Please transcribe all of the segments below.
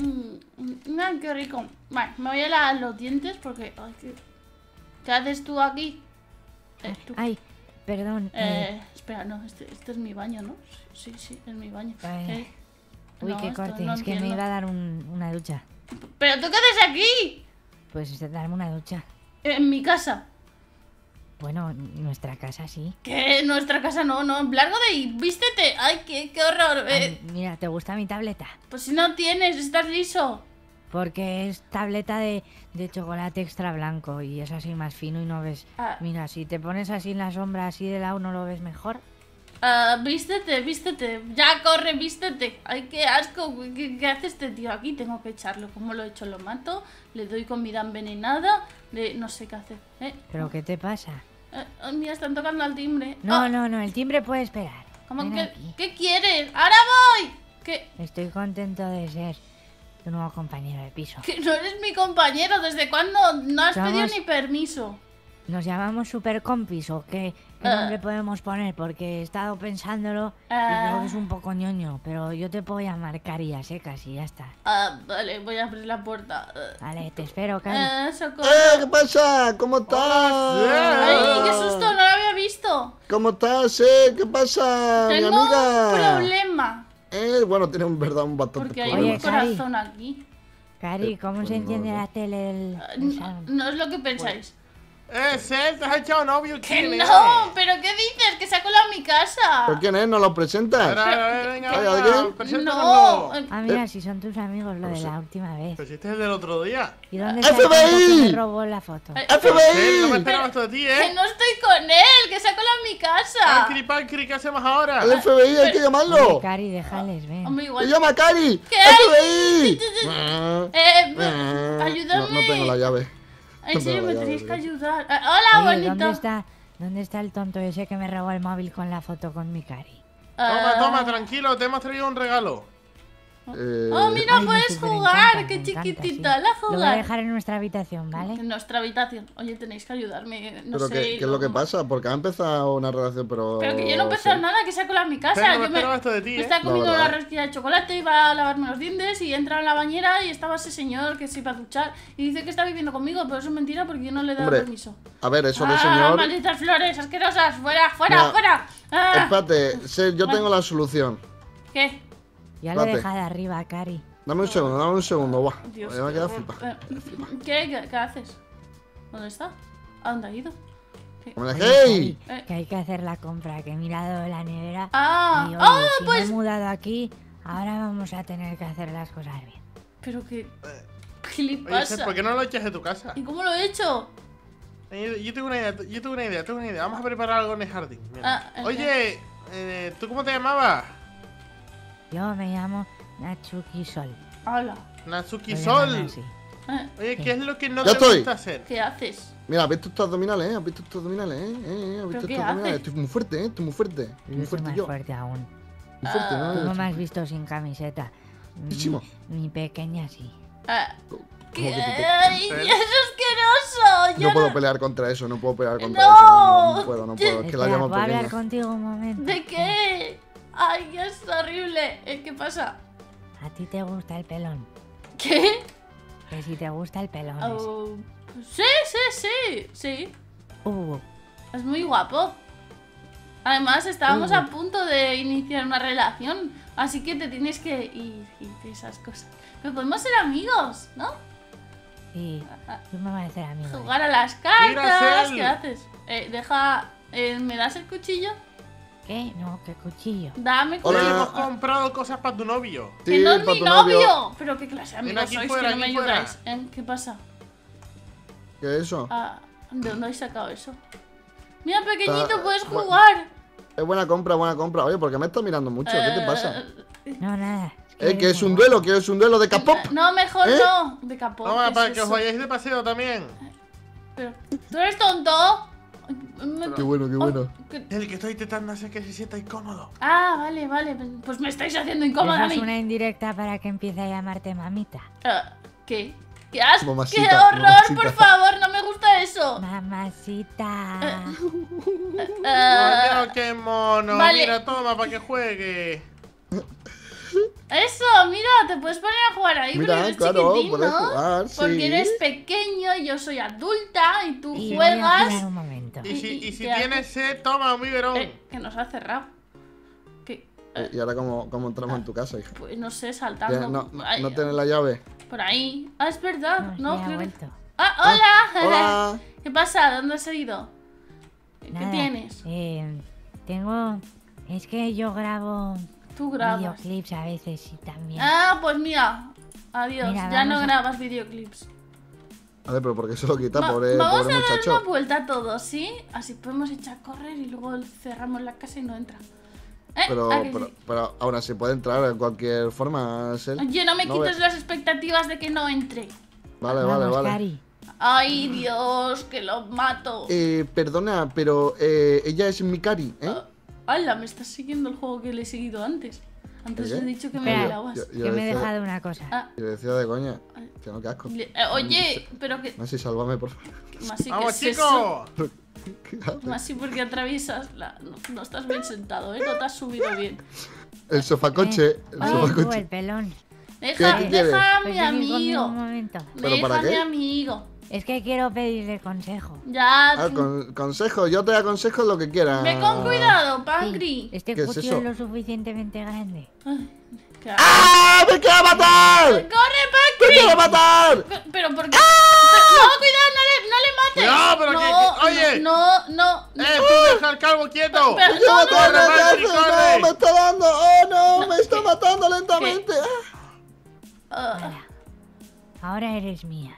Qué rico. Vale, me voy a lavar los dientes porque... Ay, ¿qué haces tú aquí? Tú. Ay, perdón. Espera, no, este es mi baño, ¿no? Sí, es mi baño. Uy, no, qué corte, no es que me entiendo. iba a dar una ducha. ¿Pero tú qué haces aquí? Pues darme una ducha. En mi casa. Bueno, nuestra casa sí. ¿Qué? Nuestra casa no, largo de ahí, vístete. Ay, qué horror. Ay, mira, ¿te gusta mi tableta? Pues si no tienes, estás liso. Porque es tableta de chocolate extra blanco y es así más fino y no ves... Mira, si te pones así en la sombra, así de lado, ¿no lo ves mejor? Vístete. Ya, corre, vístete. Ay, qué asco. ¿Qué hace este tío aquí? Tengo que echarlo. ¿Cómo lo he hecho? Lo mato. Le doy comida envenenada. No sé qué hacer. ¿Pero qué te pasa? Mira, están tocando al timbre. No, el timbre puede esperar. ¿Cómo Ven que? aquí. ¿Qué quieres? ¡Ahora voy! ¿Qué? Estoy contento de ser tu nuevo compañero de piso. Que no eres mi compañero. ¿Desde cuándo no has pedido ni permiso? ¿Nos llamamos super compis o qué nombre podemos poner? Porque he estado pensándolo y creo que es un poco ñoño, pero yo te puedo llamar Cari a secas y ya está. Vale, voy a abrir la puerta. Vale, te espero, Cari. Socorro. ¿Qué pasa? ¿Cómo estás? ¡Ay, qué susto! No lo había visto. ¿Cómo estás? ¿Qué pasa, mi Tengo amiga? un problema. Bueno, tiene un bastante Porque hay problema. un corazón aquí. Cari, ¿cómo se enciende la tele del salón? No es lo que pensáis. Cel, te has echado novio. ¡Que no! ¿Pero qué dices? ¡Que se ha colado en mi casa! ¿Por quién es? ¿Nos lo presentas? Venga, ¿alguien? preséntanoslo. Ah, mira, si son tus amigos, lo de la última vez. Pues este es el del otro día. ¿Y dónde está el FBI? tonto que me robó la foto? Cel, no me ¡FBI! esperaba esto de ti, ¡Que no estoy con él! ¡Que se ha colado en mi casa! Pancri, ¿qué hacemos ahora? ¡El FBI! ¡Hay que llamarlo! Oye, Cari, déjales, ven. Hombre, ¡Se igual... llama Cari! ¿Qué? ¡FBI! Ayúdame. No tengo la llave. En serio, me No, tenéis ya, que ya. ayudar. ¡Hola, Oye, bonito! ¿dónde está el tonto ese que me robó el móvil con la foto con mi Cari? Toma, tranquilo, te hemos traído un regalo. ¡Oh, mira, Ay, me puedes superencanta, jugar! me ¡Qué encanta, chiquitita! sí. ¡La Lo voy a jugar! dejar en nuestra habitación, ¿vale? En nuestra habitación. Oye, tenéis que ayudarme. No ¿Pero sé. qué es lo que pasa? Porque ha empezado una relación, pero... Pero que yo no he empezado sí. nada, que se ha colado en mi casa. Pero no me Yo esperaba esto de ti, me estaba comiendo La una verdad. rosquilla de chocolate, iba a lavarme los dientes y entra en la bañera y estaba ese señor que se iba a duchar y dice que está viviendo conmigo, pero eso es mentira porque yo no le he dado Hombre, permiso. A ver, eso de señor... ¡Malditas flores asquerosas! ¡Fuera, Mira, fuera! Espérate, yo tengo la solución. ¿Qué? Ya lo he Date. dejado arriba, Cari. Dame un segundo, va. Dios. Me va a quedar flipado. ¿Qué haces? ¿Dónde está? ¿A dónde ha ido? Hombre, Oye, ¡hey! Cari, que hay que hacer la compra, que he mirado la nevera. Ah, y oye, si pues... me he mudado aquí, ahora vamos a tener que hacer las cosas bien. Pero que... ¿Qué le Oye, pasa? Cel, ¿por qué no lo echas de tu casa? ¿Y cómo lo he hecho? Yo tengo una idea, Vamos a preparar algo en el jardín. Mira. ¿el Oye, ¿tú cómo te llamabas? Yo me llamo Natsuki Sol. Hola. Natsuki Lo Sol. llaman así. Oye, ¿qué es lo que no Ya te estoy. gusta hacer? ¿Qué haces? Mira, ¿has visto estos abdominales, ¿Has visto estos abdominales, ¿Has ¿Pero visto qué estos abdominales? haces? Estoy muy fuerte, Estoy muy fuerte. Yo Muy soy fuerte más yo. fuerte aún. Muy fuerte, ¿no? Tú no me has visto sin camiseta. Muchísimo. Mi pequeña sí. ¿Cómo ¿Qué? que te- ¡Ay, es asqueroso! Yo No puedo pelear contra eso, no puedo pelear contra No. eso. No puedo, es que la Espera, llamo ¿puedo hablar pequeña. contigo un momento? ¿De qué? ¡Ay, es horrible! ¿Qué pasa? ¿A ti te gusta el pelón? ¿Qué? Que si te gusta el pelón. Oh, sí. ese. Es muy guapo. Además, estábamos Uh. a punto de iniciar una relación. Así que te tienes que ir y esas cosas. Pero podemos ser amigos, ¿no? Sí, tú me vas a hacer amigo. Jugar a las Mira, cartas. Cel. ¿Qué haces? ¿Me das el cuchillo? ¿Qué? No, qué cuchillo. Dame Hola. Oye, cuchillo. hemos comprado cosas para tu novio. Que Sí, no es para mi tu novio. Pero qué clase de Ven amigos aquí sois fuera, que no me aquí fuera. ayudáis. ¿Qué pasa? ¿Qué es eso? ¿De dónde habéis sacado eso? Mira, pequeñito, Está- puedes bueno. jugar. Es buena compra, buena compra. Oye, ¿por qué me estás mirando mucho? ¿Qué te pasa? No, nada. ¿Que es un duelo? ¿Que es un duelo de K-pop? No, mejor ¿Eh? no. De capó. Toma, ¿qué para es que os eso? vayáis de paseo también. Pero, ¿tú eres tonto? Qué bueno, qué bueno. El que estoy intentando hacer que se sienta incómodo. Vale. Pues me estáis haciendo incómoda a Eso es mí. una indirecta para que empiece a llamarte mamita. ¿Qué? ¡Qué asco! Mamacita, ¡Qué horror! mamacita. Por favor, no me gusta eso. Mamacita. Ah, Mira qué mono. vale. Mira, toma para que juegue. Eso, mira, te puedes poner a jugar ahí, Mira, porque eres claro, chiquitín, puedes ¿no? jugar, Porque sí. eres pequeño, yo soy adulta y tú Y voy a juegas. jugar un momento. Y si ¿qué tienes haces? sed, toma un biberón. Que nos ha cerrado. Que, ¿Y ahora cómo entramos en tu casa, hija? pues no sé, saltando. ¿No Ay, tienes la llave? por ahí. Ah, es verdad. No, No, ya ha creo que- vuelto. Ah, hola. Hola. ¿Qué pasa? ¿Dónde has ido? ¿Qué Nada, tienes? Tengo... Es que yo grabo Tú grabas. videoclips a veces y también. Ah, pues mira. Adiós. Mira, ya no vamos a- grabas videoclips. A ver, pero ¿por qué se lo quita, pobre Vamos a dar muchacho? una vuelta a todos, ¿sí? Así podemos echar a correr y luego cerramos la casa y no entra. ¿A que sí? Pero aún así puede entrar de cualquier forma, Sel. Oye, no me No quites ve- las expectativas de que no entre. Vale, Vamos, vale. Cari. Ay, Dios, que lo mato. Perdona, pero ella es Mikari, ¿eh? Hala, me estás siguiendo el juego que le he seguido antes. Antes ¿Qué? he dicho que me Espera, velabas. Yo Que me he decía- dejado una cosa. Ah, Yo decía de coña. Que no, qué asco. oye, pero que... Masi, sálvame, por favor. Masi, ¿qué ¡Vamos, es eso? chicos! ¿Qué haces? Masi, porque atraviesas la... No estás bien sentado, ¿eh? No te has subido bien. El sofacoche. El Oye, tú, sofacoche. el pelón. Deja, ¿Qué quieres? deja a Pues mi ven conmigo un amigo. momento. ¿Pero para Deja a mi qué? amigo. Es que quiero pedirle consejo. Ya, Ah, consejo, yo te aconsejo lo que quieras. ve con cuidado, Sí, Pangri. este ¿Qué es cuchillo eso? es lo suficientemente grande. Ay, ¿qué ¡Ah! ¡Me quiero matar! ¡Corre, ¡Me Pangri! quiero matar! Pero ¿por qué? No, cuidado, no le mates. Cuidado, pero oye. No. ¡Tú deja al calvo quieto! Pero- ¡Me quiero no, matar! no, ¿Qué Pangri, haces? corre. ¡No! ¡Me está dando! ¡Oh, no! ¡Me está matando lentamente! Ah, Ahora, ahora eres mía.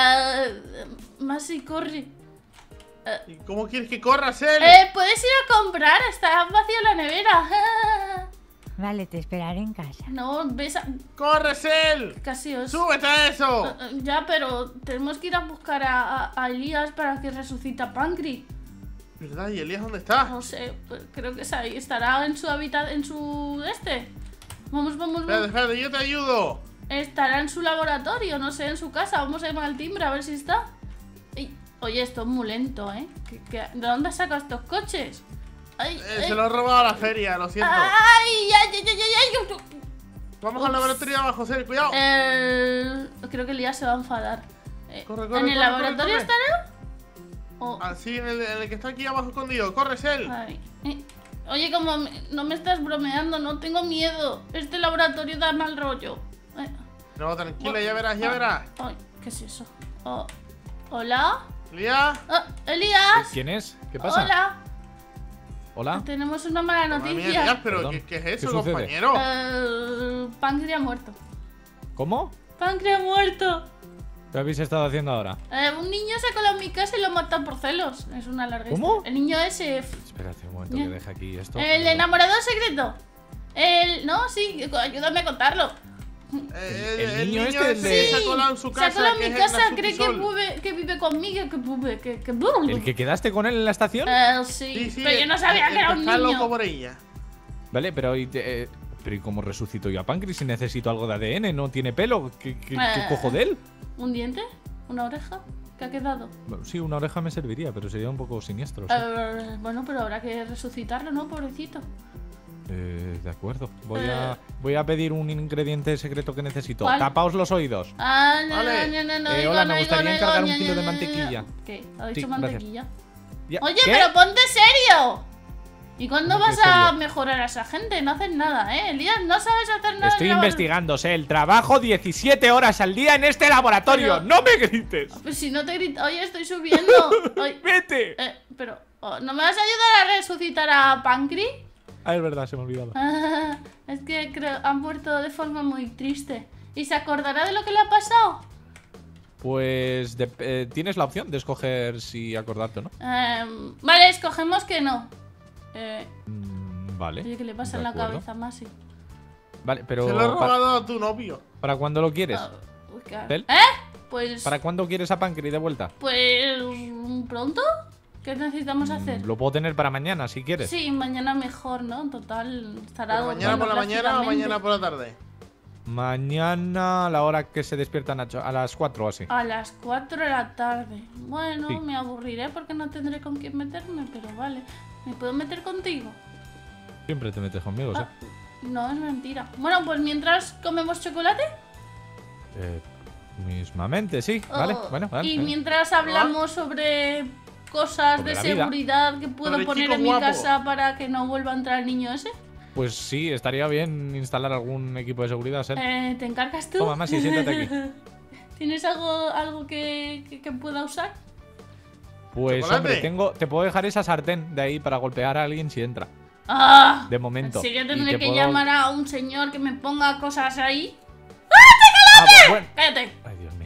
Masi, corre. ¿Y cómo quieres que corras él? ¿Puedes ir a comprar? Está vacía la nevera. Vale, te esperaré en casa. No, ves a... ¡Corres él! Casi os... ¡Súbete a eso! Ya, pero tenemos que ir a buscar a Elías para que resucite a Pancri. ¿Verdad? ¿Y Elías dónde está? No sé, pues creo que es ahí. Estará en su hábitat, en su... Vamos. Espérate, yo te ayudo. Estará en su laboratorio, no sé, en su casa. Vamos a llamar al timbre a ver si está. Oye, esto es muy lento, ¿eh? ¿De dónde has sacado estos coches? Ay, Se lo he robado a la feria, lo siento. ay. Vamos al laboratorio de abajo, Sel, cuidado. Creo que Elías se va a enfadar. Corre, ¿En el laboratorio corre. estará? O- Así, en el que está aquí abajo escondido. ¡Corre, Sel! Ay, oye, como no me estás bromeando, no tengo miedo. Este laboratorio da mal rollo. No, tranquila, ya verás. Ay, ¿qué es eso? ¿Hola? ¿Elías? Elías. ¿Quién es? ¿Qué pasa? Hola. ¿Hola? Tenemos una mala Madre mía, noticia. Elías, pero Perdón. ¿qué es eso, ¿Qué sucede? compañero? Pancri ha muerto. ¿Cómo? Pancri ha muerto. ¿Qué habéis estado haciendo ahora? Un niño se coló en mi casa y lo matan por celos. Es una larga ¿Cómo? historia. El niño ese. Espérate un momento Ya. que deje aquí esto. El enamorado secreto. No, sí, ayúdame a contarlo. el niño este, el ese de- se ha colado en su casa. Se ha colado en que mi es el casa, Natsuki cree Sol. que vive conmigo, que ¿El que quedaste con él en la estación? sí, Sí, pero yo no sabía el que era un está loco niño. por ella. Vale, pero ¿y cómo resucito yo a Pancri si necesito algo de ADN? ¿No tiene pelo? ¿Qué cojo de él? ¿Un diente? ¿Una oreja? ¿Qué ha quedado? Bueno, sí, una oreja me serviría, pero sería un poco siniestro. Sí. Bueno, pero habrá que resucitarlo, ¿no? Pobrecito. De acuerdo. Voy a pedir un ingrediente secreto que necesito. ¿Cuál? Tapaos los oídos. No, Vale. no, Hola, me gustaría encargar un kilo de mantequilla. ¿Qué? ¿Ha dicho Sí, gracias. mantequilla? Ya- Oye, ¿Qué? pero ponte serio. ¿Y cuándo ¿Cómo que vas a serio? mejorar a esa gente? No haces nada, ¿eh? Elías, no sabes hacer nada. Estoy en la- investigando, Sel. Trabajo 17 horas al día en este laboratorio. Pero- ¡No me grites! Pues si no te grito, oye, estoy subiendo. Oye, ¡Vete! pero, ¿no me vas a ayudar a resucitar a Pancri? Ah, es verdad, se me ha olvidado. Es que creo han muerto de forma muy triste. ¿Y se acordará de lo que le ha pasado? Pues tienes la opción de escoger si acordarte o no. Vale, escogemos que no. Vale. Oye, ¿qué le pasa de en la acuerdo. cabeza, Masi? Vale, pero Se lo he robado a tu novio. ¿para cuándo lo quieres? Uy, claro. ¿Tel? Pues. ¿Para cuándo quieres a Pancri de vuelta? Pues. ¿Pronto? ¿Qué necesitamos hacer? Lo puedo tener para mañana si quieres. Sí, mañana mejor, ¿no? En total, estará. ¿Pero mañana por la durmiendo mañana o plácidamente. mañana por la tarde? Mañana a la hora que se despiertan a las 4 o así. A las 4 de la tarde. Bueno, Sí. me aburriré porque no tendré con quién meterme, pero vale. ¿Me puedo meter contigo? Siempre te metes conmigo, ¿sí? No, es mentira. Bueno, pues mientras comemos chocolate. Mismamente, sí. Vale, bueno, vale. Y mientras hablamos sobre cosas Sobre de la vida. seguridad que puedo Sobre poner chico en mi guapo. casa para que no vuelva a entrar el niño ese. Pues sí, estaría bien instalar algún equipo de seguridad, Sel. ¿Te encargas tú? Toma, Masi, siéntate aquí. ¿Tienes algo que pueda usar? Pues ¿Chocolate? hombre, te puedo dejar esa sartén de ahí para golpear a alguien si entra. ¡Ah! De momento. Así que Y tendré te que puedo- llamar a un señor que me ponga cosas ahí. Ah, bueno. ¡Cállate! Ay, Dios mío.